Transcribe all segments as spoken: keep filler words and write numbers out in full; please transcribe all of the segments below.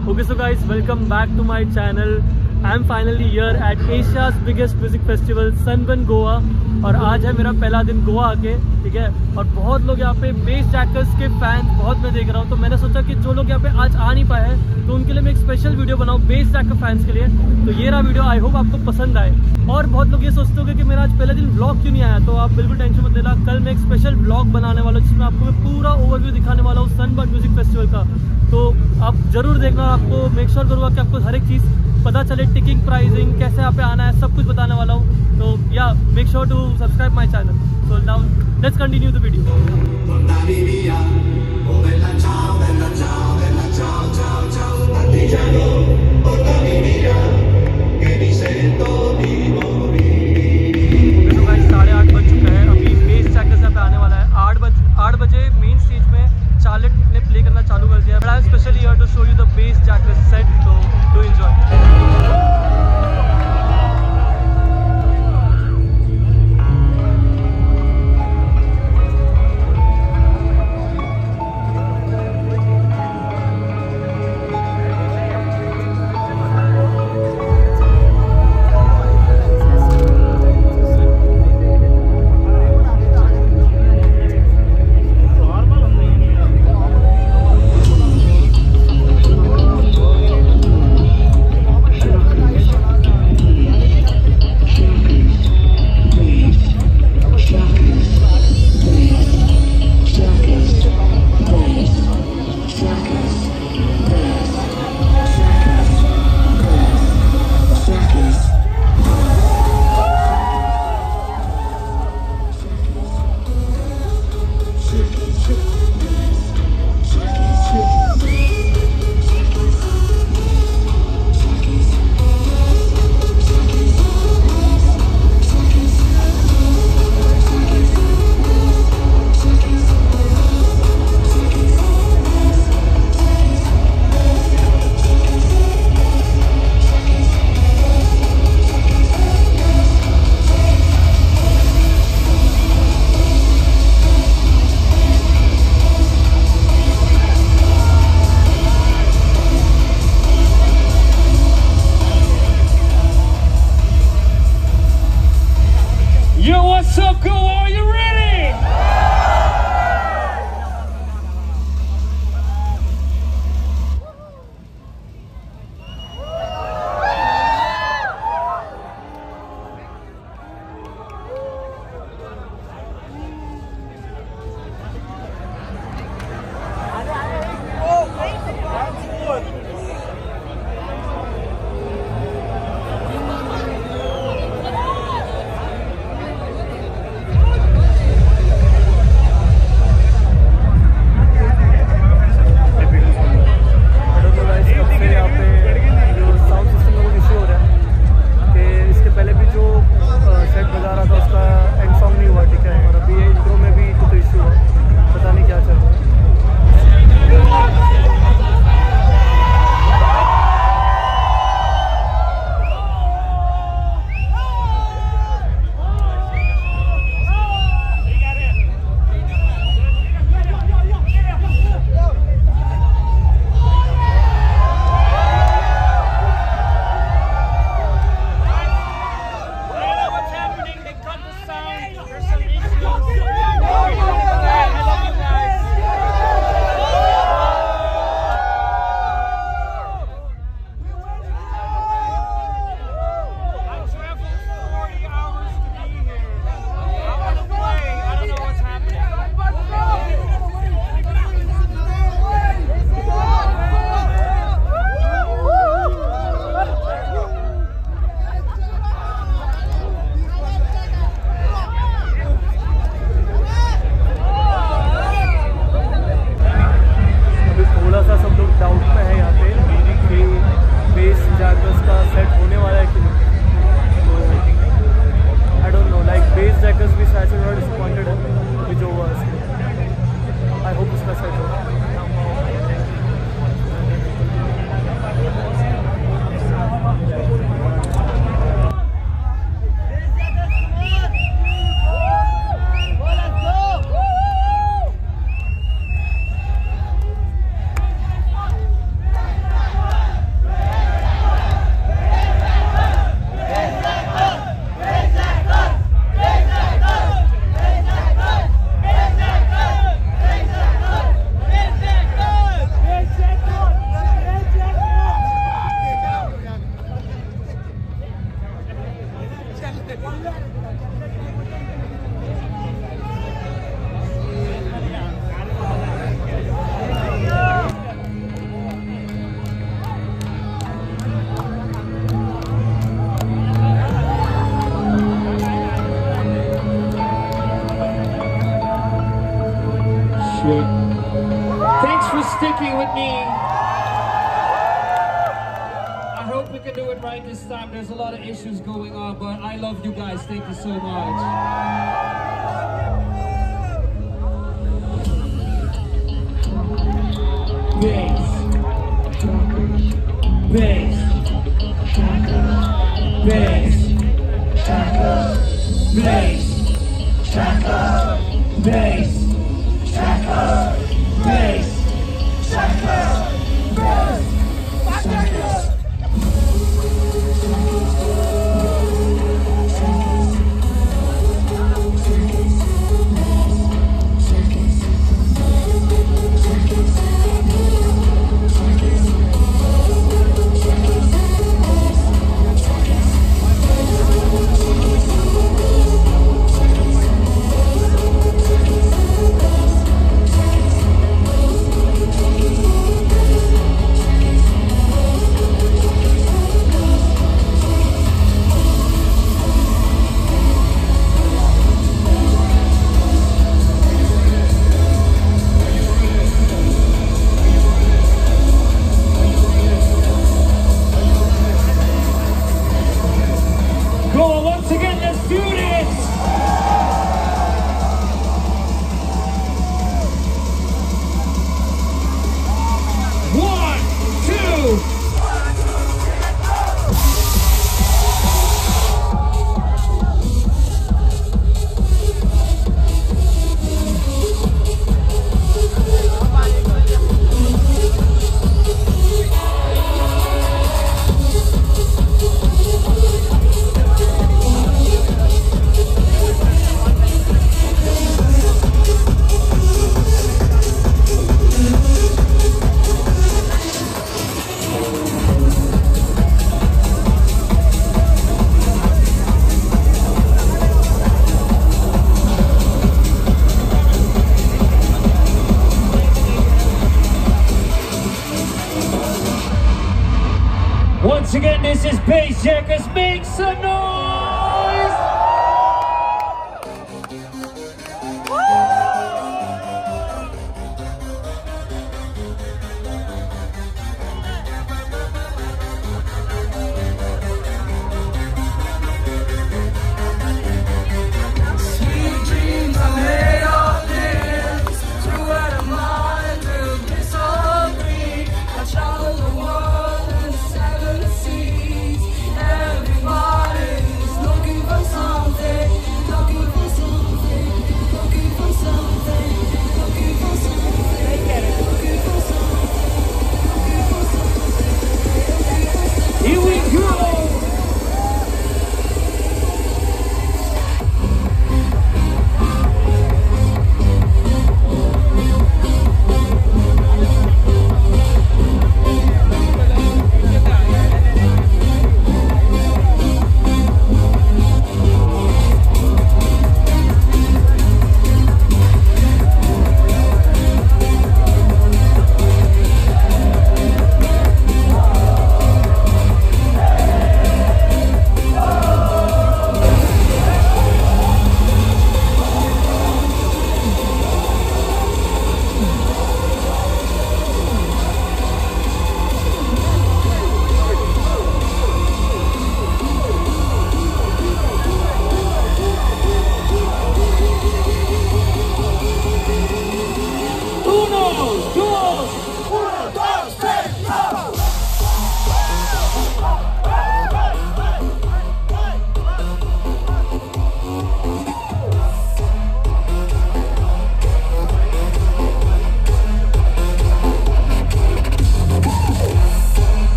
Okay, so guys, welcome back to my channel. I am finally here at Asia's biggest music festival, Sunburn Goa. और आज है मेरा पहला दिन गोवा आके, ठीक है। और बहुत लोग यहाँ पे बेस जैकर्स के फैन बहुत मैं देख रहा हूँ, तो मैंने सोचा कि जो लोग यहाँ पे आज आ नहीं पाए हैं तो उनके लिए मैं एक स्पेशल वीडियो बनाऊँ बेस जैकर फैंस के लिए। तो ये रहा वीडियो, आई होप आपको पसंद आए। और बहुत लोग ये सोचते होंगे कि मेरा आज पहले दिन व्लॉग क्यों नहीं आया, तो आप बिल्कुल टेंशन मत लेना। कल मैं एक स्पेशल व्लॉग बनाने वाला हूँ जिसमें आपको मैं पूरा ओवरव्यू दिखाने वाला हूँ सनबर्न म्यूजिक फेस्टिवल का। तो आप जरूर देखना, आपको मेक श्योर करूँगा कि आपको हर एक चीज़ पता चले, टिकटिंग प्राइसिंग कैसे यहाँ पे आना है, सब कुछ बताने वाला हूँ। तो yeah make sure to subscribe my channel. So now let's continue the video. साढ़े आठ बज चुका है, अभी बेस जैकर्स यहाँ पे आने वाला है। आठ बज आठ बजे मेन स्टेज में चार्लेट ने प्ले करना चालू कर दिया है। But I am specially here to show you the bass jackers set, तो do enjoy. knee. I hope we can do it right this time. There's a lot of issues going on, but I love you guys. Thank you so much. Bass. Bass. Bass. Bass. Bass. Bass. Once again, this is Bassjackers. Make some noise! Sweet dreams are made of this. Through our mind, we'll disagree. I travel the world and seven seas. Everybody's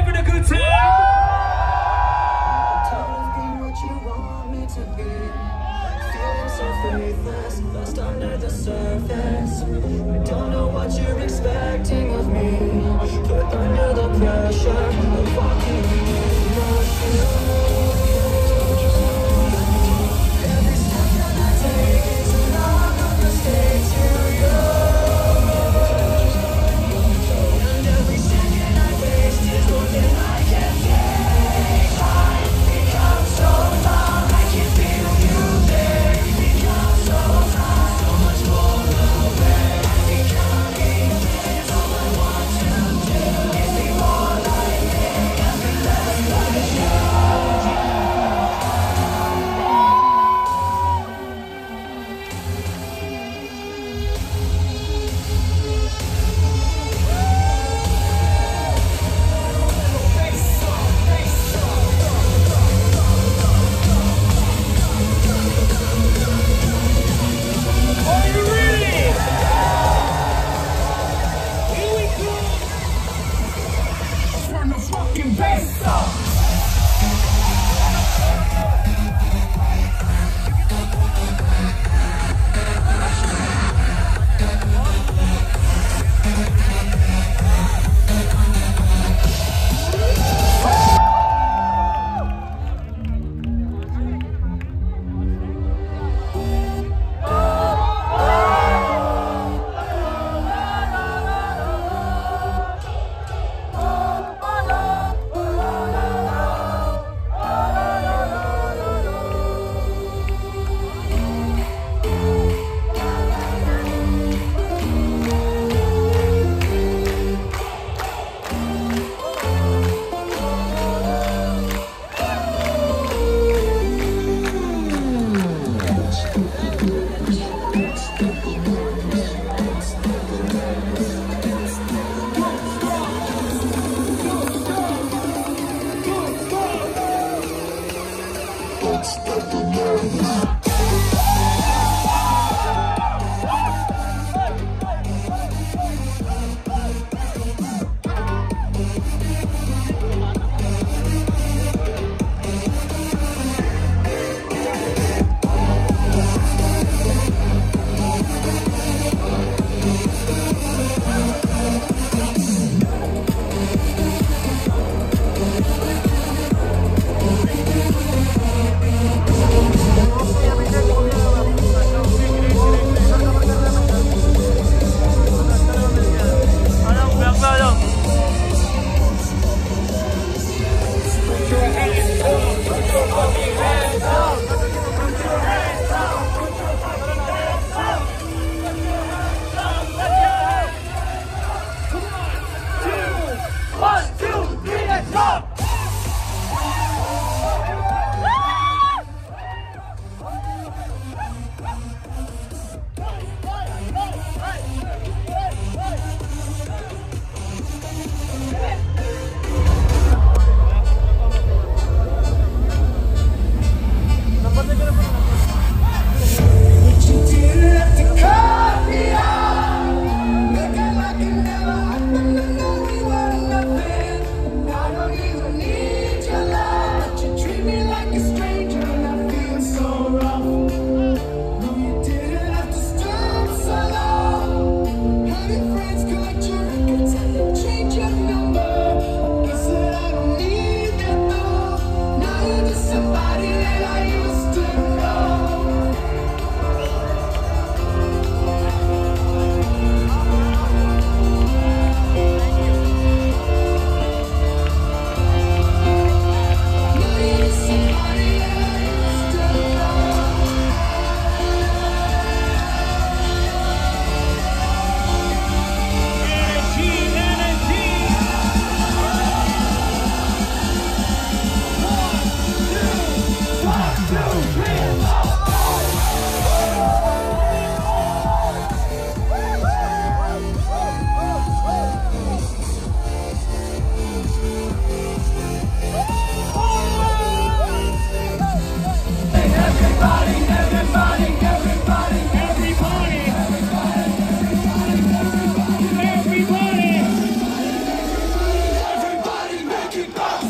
having a good time? Faithless, lost under the surface. I don't know what you're expecting of me, but under the pressure of walking in motion, every step that I take is another mistake to you, and every second I waste is more than I can take. Time becomes so long, I can feel you there.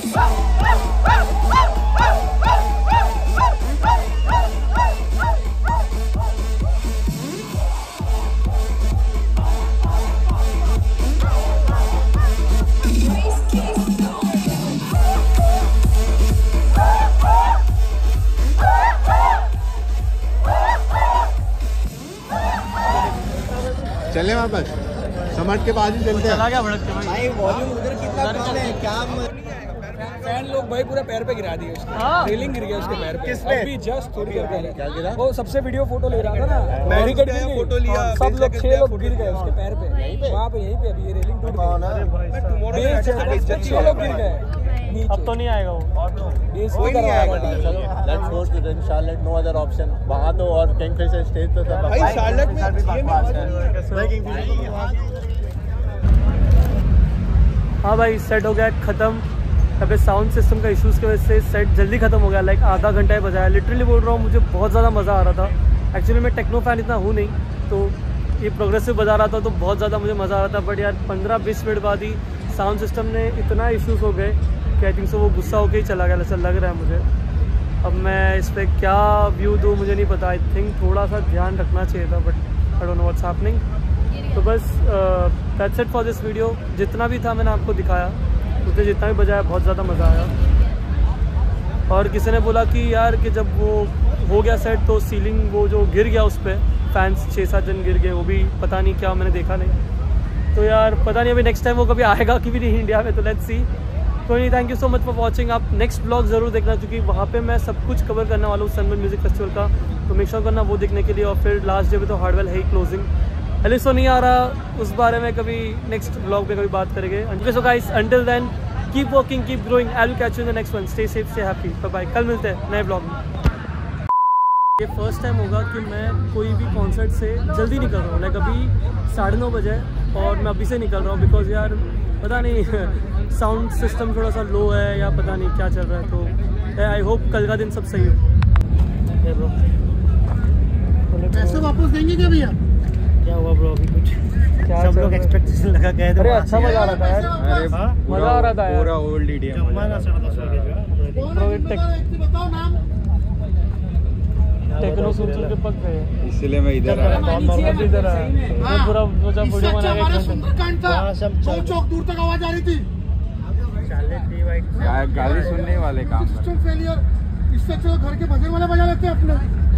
चले वापस समाट के बाद ही चलते हैं। चला गया भड़क के भाई। भाई वॉल्यूम उधर कितना कम है क्या? फैन लोग भाई पूरा पैर पे गिरा दिए उसके। हाँ। रेलिंग गिर गया उसके पैर पे। किस पे? अभी जस्ट थोड़ी देर पहले। क्या गिरा? वो सबसे वीडियो फोटो ले रहा था ना, मैं बैरिकेड गया, गिर गई। फोटो लिया, सब बीस लोग सेकंड छह गया, लोग फोटो गिर गए लिया। उसके पैर पे। यहीं पे? वहाँ पे यहीं पे अभी ये रेलिंग टूट कौन है? गई। बेस पे छह लोग गिर गए नीचे। अब तो नहीं आएगा वो। बेस कोई पे नहीं करवा आएगा। रहा था। चलो let's go to then Charlotte, no other option. वहाँ तो और किंगफिशर स्टेज तो सब भाई शार्लेट में हाँ भाई सेट हो गया ख़त्म। यहाँ पे साउंड सिस्टम का इश्यूज़ की वजह से सेट जल्दी ख़त्म हो गया। लाइक आधा घंटा ही बजाया। लिटरली बोल रहा हूँ, मुझे बहुत ज़्यादा मज़ा आ रहा था। एक्चुअली मैं टेक्नो फैन इतना हूँ नहीं, तो ये प्रोग्रेसिव बजा रहा था तो बहुत ज़्यादा मुझे मज़ा आ रहा था। बट यार पंद्रह बीस मिनट बाद ही साउंड सिस्टम ने इतना इश्यूज़ हो गए कि आई थिंक सो वो गुस्सा होकर ही चला गया, ऐसा लग रहा है मुझे। अब मैं इस पर क्या व्यू दूँ मुझे नहीं पता। आई थिंक थोड़ा सा ध्यान रखना चाहिए था, but I don't know what's happening. तो बस that's it for this video. जितना भी था मैंने आपको दिखाया, उसने जितना भी बजाया बहुत ज़्यादा मज़ा आया। और किसी ने बोला कि यार कि जब वो हो गया सेट तो सीलिंग वो जो गिर गया उस पर फैंस छः सात जन गिर गए, वो भी पता नहीं क्या, मैंने देखा नहीं। तो यार पता नहीं अभी नेक्स्ट टाइम वो कभी आएगा कि भी नहीं इंडिया में, तो लेट्स सी। कोई नहीं, thank you so much for watching. आप नेक्स्ट ब्लॉग ज़रूर देखना, क्योंकि वहाँ पे मैं सब कुछ कवर करने वाला हूँ सनबर्न म्यूज़िक फेस्टिवल का, तो मेक श्योर करना वो देखने के लिए। और फिर लास्ट डे पे तो हार्डवेल है ही क्लोजिंग। एलिसो नहीं आ रहा, उस बारे में कभी नेक्स्ट ब्लॉग में कभी बात करेंगे। Okay so guys, until then keep working, keep growing. I will catch you in the next one. Stay safe, stay happy, bye bye. कल मिलते हैं नए ब्लॉग में। ये फर्स्ट टाइम होगा कि मैं कोई भी कॉन्सर्ट से जल्दी निकल रहा हूँ। लाइक अभी साढ़े नौ बजे और मैं अभी से निकल रहा हूँ, बिकॉज यार पता नहीं साउंड सिस्टम थोड़ा सा लो है या पता नहीं क्या चल रहा है। तो आई होप कल का दिन सब सही हो। पैसे वापस देंगे क्या भैया? क्या हुआ ब्रो? अभी कुछ क्या सब लोग एक्सपेक्टेशन लगा गए थे। अरे अच्छा मजा आ रहा था यार। अरे मजा आ रहा था यार। पूरा ओल्ड ईडीएम। बताओ नाम। टेक्नो सुन सुन के पक गए, इसलिए मैं इधर आया। इधर आया। मैं पूरा सोचा वीडियो बना के हमारे सुंदरकांड था, दो चौक दूर तक आवाज आ रही थी। गाली सुनने वाले काम सिस्टम फेलियर। इससे अच्छा घर के भजन वाला बजा लेते हैं अपने।